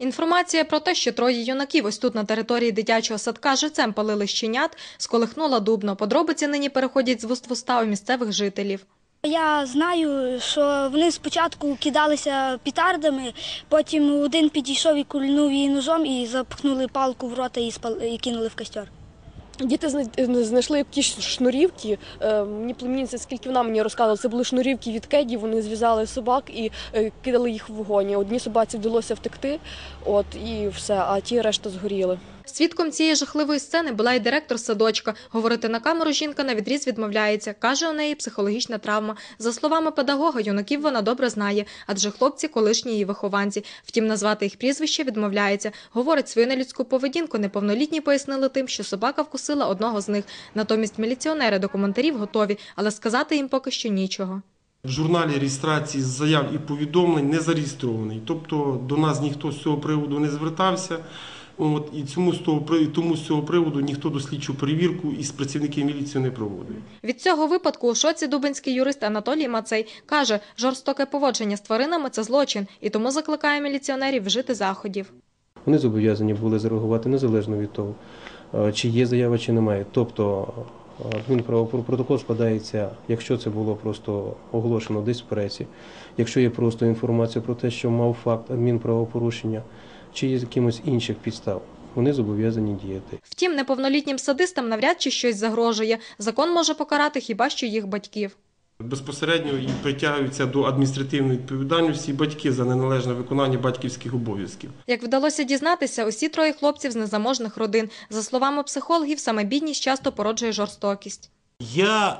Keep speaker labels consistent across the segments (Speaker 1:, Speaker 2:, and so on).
Speaker 1: Інформація про те, що троє юнаків ось тут на території дитячого садка живцем палили щенят, сколихнула Дубно. Подробиці нині переходять з вуст в уста у місцевих жителів.
Speaker 2: Я знаю, що вони спочатку кидалися петардами, потім один підійшов і кульнув її ножом і запхнули палку в рота і кинули в костер.
Speaker 3: Діти знайшли якісь шнурівки. Мені племінниця, скільки вона мені розказувала, це були шнурівки від кедів, вони зв'язали собак і кидали їх в вогонь. Одній собаці вдалося втекти, і все, а ті решта згоріли.
Speaker 1: Свідком цієї жахливої сцени була і директор садочка. Говорити на камеру жінка навідріз відмовляється. Каже, у неї психологічна травма. За словами педагога, юнаків вона добре знає, адже хлопці – колишні її вихованці. Втім, назвати їх прізвище відмовляється. Говорить, свою нелюдську поведінку неповнолітні пояснили тим, що собака вкусила одного з них. Натомість міліціонери до коментарів готові, але сказати їм поки що нічого.
Speaker 4: В журналі реєстрації заяв і повідомлень не зареєстрований. Тобто до нас ніхто з цього приводу не звертався. І тому з цього приводу ніхто дослідчу перевірку із працівників міліції не проводив.
Speaker 1: Від цього випадку у шоці дубинський юрист Анатолій Мацей каже, жорстоке поводження з тваринами – це злочин, і тому закликає міліціонерів вжити заходів.
Speaker 5: Вони зобов'язані були зареагувати незалежно від того, чи є заява, чи немає. Тобто адмінправопротокол складається, якщо це було просто оголошено десь в пресі, якщо є просто інформація про те, що мав факт адмінправопорушення, чи є якимось інших підстав, вони зобов'язані діяти.
Speaker 1: Втім, неповнолітнім садистам навряд чи щось загрожує. Закон може покарати хіба що їх батьків.
Speaker 4: Безпосередньо і притягуються до адміністративної відповідальності батьки за неналежне виконання батьківських обов'язків.
Speaker 1: Як вдалося дізнатися, усі троє хлопців з незаможних родин. За словами психологів, саме бідність часто породжує жорстокість.
Speaker 6: Я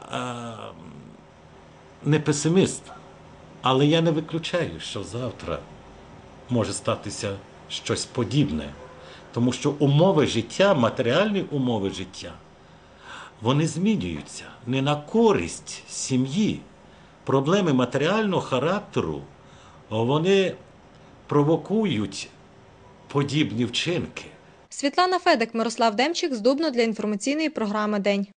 Speaker 6: не песиміст, але я не виключаю, що завтра може статися щось подібне. Тому що умови життя, матеріальні умови життя, вони змінюються не на користь сім'ї. Проблеми матеріального характеру, вони провокують подібні вчинки.
Speaker 1: Світлана Федик, Мирослав Демчик з Дубно для інформаційної програми «День».